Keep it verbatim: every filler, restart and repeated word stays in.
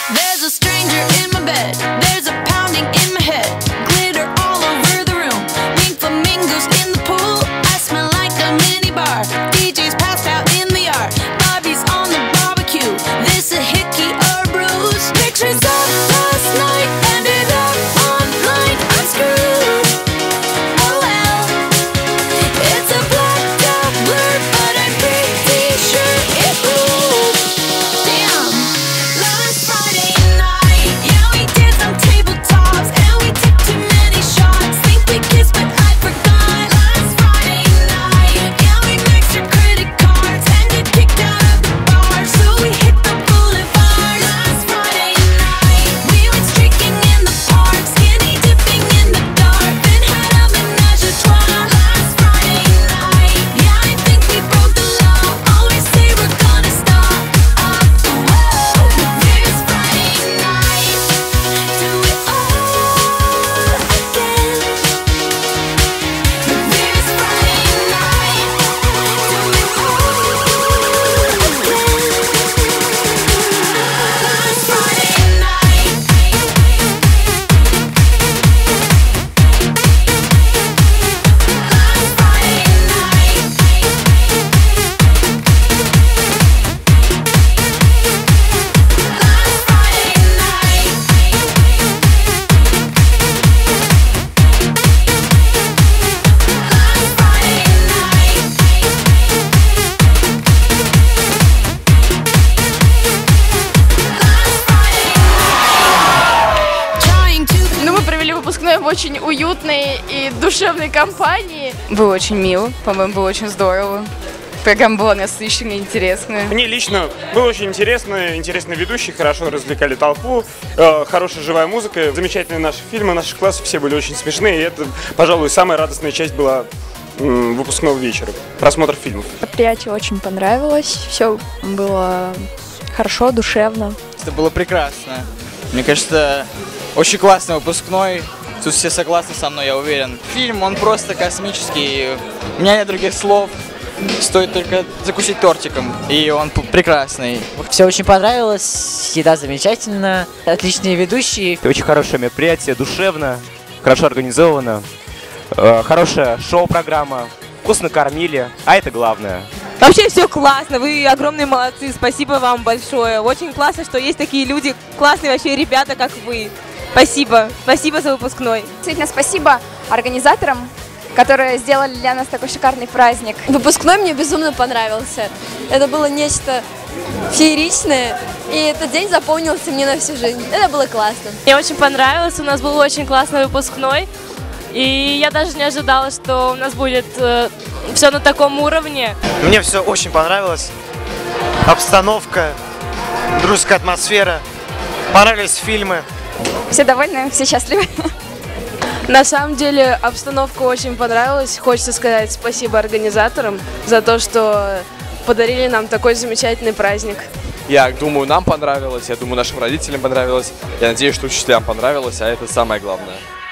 There's a stranger in my bed. There's a pounding in my head. Glitter all over the room. Pink flamingos in the pool. I smell like a mini bar. D J's passed out in the yard. Bobby's on the barbecue. This a hickey or a bruise. Pictures of last night ended up online. I'm screwed. Oh well. It's a blacked out blur, but I'm pretty sure it ruled. Damn. Last Friday night, yeah, we did some tabletops and we took too many shots. Think we kissed, but I forgot. Last Friday night, yeah, we maxed our credit cards and got kicked out of the bar, so we hit the boulevard. Last Friday night, we went streaking in the park, skinny dipping in the dark, then had a menage a trois. Last Friday night, yeah, I think we broke the law. Always say we're gonna stop. Up the wall. This Friday night, do it all again. This Friday night, do it all again. Last Friday night. Last Friday night. Last Friday night. Last Friday night. Last Friday. Trying to Ну, мы провели выпускной в очень уютной и душевной компании. Было очень мило, по-моему, было очень здорово. Программа была насыщенная, интересная. Мне лично было очень интересно, интересные ведущие, хорошо развлекали толпу, э, хорошая живая музыка, замечательные наши фильмы, наши классы все были очень смешные, и это, пожалуй, самая радостная часть была м, выпускного вечера, просмотр фильмов. Мероприятие очень понравилось, все было хорошо, душевно. Это было прекрасно. Мне кажется, очень классный выпускной. Тут все согласны со мной, я уверен. Фильм, он просто космический. У меня нет других слов. Стоит только закусить тортиком, и он п- прекрасный. Все очень понравилось, еда замечательная, отличные ведущие. Очень хорошее мероприятие, душевно, хорошо организовано, э, хорошая шоу-программа, вкусно кормили, а это главное. Вообще все классно, вы огромные молодцы, спасибо вам большое. Очень классно, что есть такие люди, классные вообще ребята, как вы. Спасибо, спасибо за выпускной. Действительно, спасибо организаторам, которые сделали для нас такой шикарный праздник. Выпускной мне безумно понравился. Это было нечто фееричное, и этот день запомнился мне на всю жизнь. Это было классно. Мне очень понравилось, у нас был очень классный выпускной. И я даже не ожидала, что у нас будет э, все на таком уровне. Мне все очень понравилось. Обстановка, дружеская атмосфера. Понравились фильмы. Все довольны, все счастливы. На самом деле обстановка очень понравилась. Хочется сказать спасибо организаторам за то, что подарили нам такой замечательный праздник. Я думаю, нам понравилось, я думаю, нашим родителям понравилось. Я надеюсь, что учителям понравилось, а это самое главное.